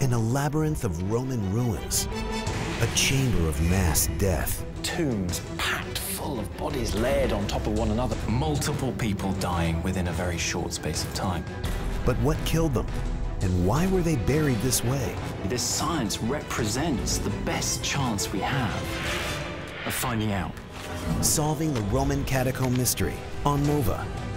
and a labyrinth of Roman ruins, a chamber of mass death. Tombs packed full of bodies layered on top of one another. Multiple people dying within a very short space of time. But what killed them? And why were they buried this way? This science represents the best chance we have of finding out. Solving the Roman Catacomb mystery on Nova.